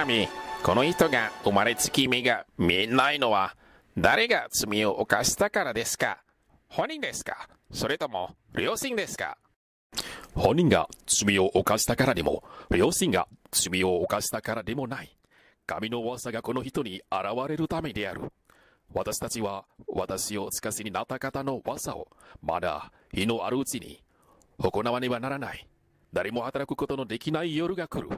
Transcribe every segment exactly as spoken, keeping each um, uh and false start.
民、この人が生まれつき目が見えないのは誰が罪を犯したからですか？本人ですか？それとも両親ですか？ 本人が罪を犯したからでも、両親が罪を犯したからでもない。神の技がこの人に現れるためである。私たちは私を司になった方の技をまだ日のあるうちに行わねばならない。誰も働くことのできない夜が来る。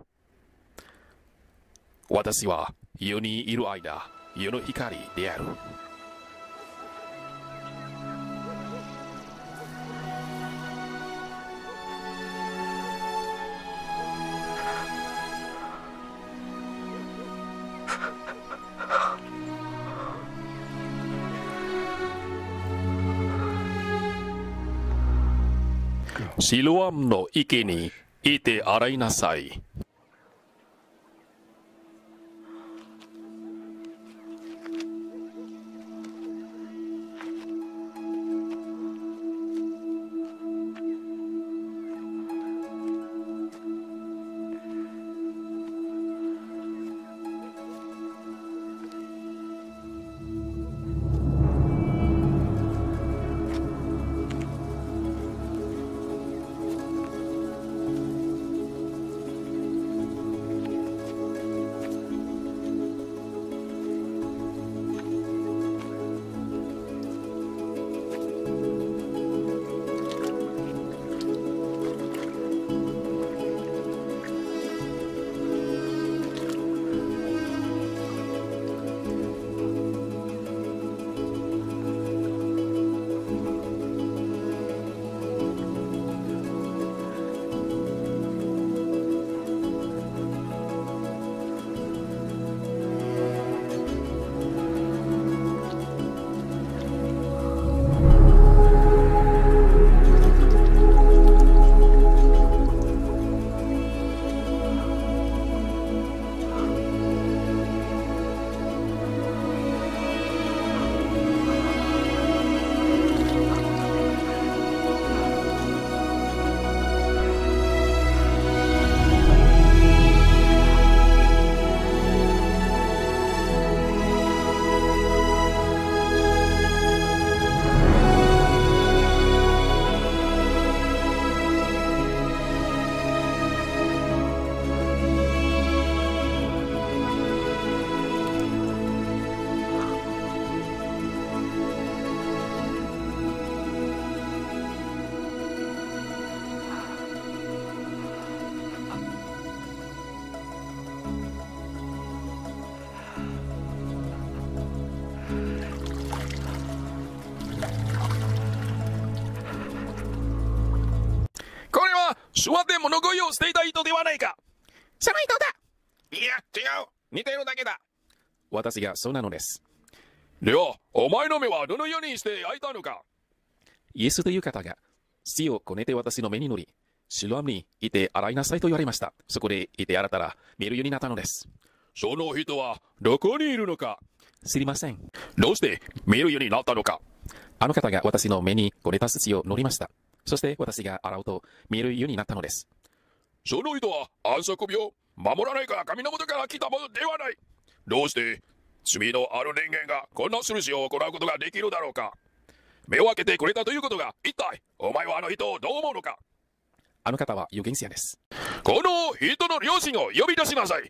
私は世にいる間、世の光である。シロアムの池にいて洗いなさい。手話で物乞いをしていた人ではないか。 その人だ。いや、違う。似てるだけだ。 私がそうなのです。では、お前の目はどのようにして開いたのか。イエスという方が土をこねて私の目に塗り、シロアムにいて洗いなさいと言われました。そこでいて洗ったら見えるようになったのです。その人はどこにいるのか。知りません。どうして見えるようになったのか。あの方が私の目にこねた土を塗りました。そして私が洗うと見えるようになったのです。その人は安息日を守らないから神の元から来たものではない。どうして罪のある人間がこんな印を行うことができるだろうか。目を開けてくれたということが一体お前はあの人をどう思うのか。あの方は預言者です。この人の両親を呼び出しなさい。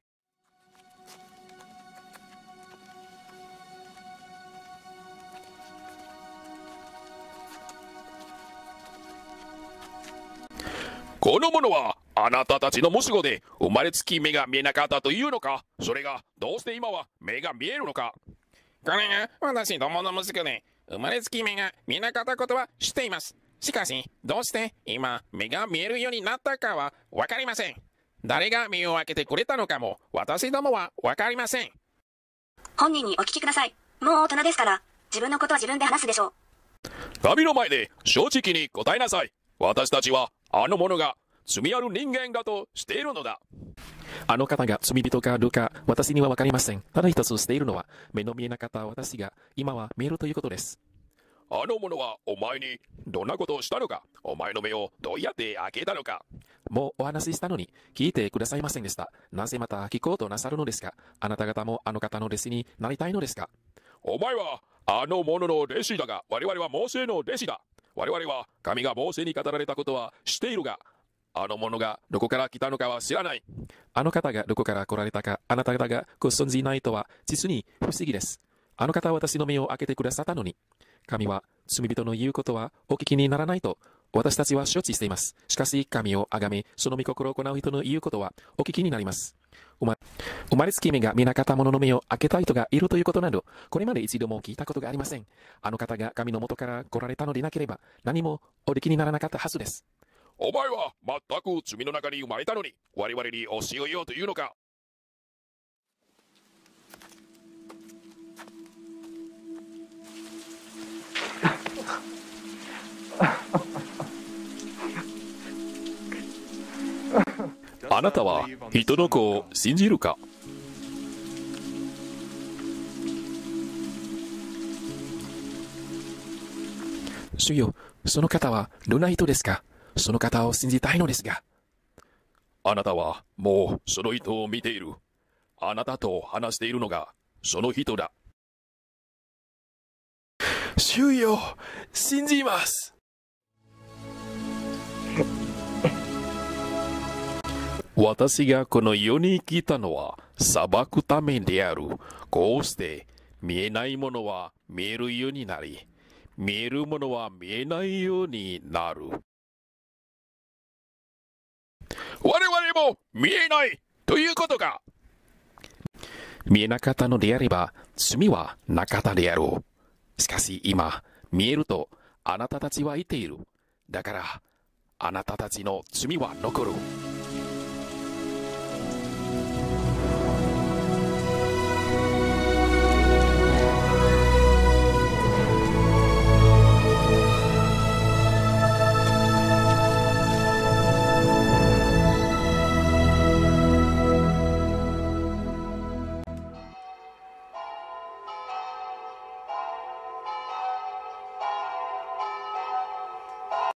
この者はあなたたちの息子で生まれつき目が見えなかったというのか。それがどうして今は目が見えるのか。 これが私どもの息子で生まれつき目が見えなかったことは知っています。しかしどうして今目が見えるようになったかは分かりません。誰が目を開けてくれたのかも私どもは分かりません。 本人にお聞きください。もう大人ですから自分のことは自分で話すでしょう。 神の前で正直に答えなさい。私たちはあの者が罪ある人間だとしているのだ。あの方が罪人かどうか私には分かりません。ただ一つしているのは目の見えなかった私が今は見えるということです。 あの者はお前にどんなことをしたのか、お前の目をどうやって開けたのか。もうお話ししたのに聞いてくださいませんでした。なぜまた聞こうとなさるのですか。あなた方もあの方の弟子になりたいのですか。お前はあの者の弟子だが、我々はモーセの弟子だ。我々は神がモーセに語られたことは知っているが、あの者がどこから来たのかは知らない。あの方がどこから来られたか、あなた方がご存じないとは実に不思議です。あの方は私の目を開けてくださったのに、神は罪人の言うことはお聞きにならないと私たちは承知しています。しかし神をあがめ、その御心を行う人の言うことはお聞きになります。生ま生まれつき目が見なかった者の目を開けた人がいるということなど、これまで一度も聞いたことがありません。あの方が神の元から来られたのでなければ、何もおできにならなかったはずです。お前は全く罪の中に生まれたのに、我々に教えようというのか。あなたは人の子を信じるか。主よ、その方はどんな人ですか。その方を信じたいのですが。あなたはもうその人を見ている。あなたと話しているのがその人だ。主よ、信じます。私がこの世に来たのは裁くためである。こうして見えないものは見えるようになり、見えるものは見えないようになる。我々も見えないということか。見えなかったのであれば罪はなかったであろう。しかし今見えるとあなたたちは言っている。だからあなたたちの罪は残る。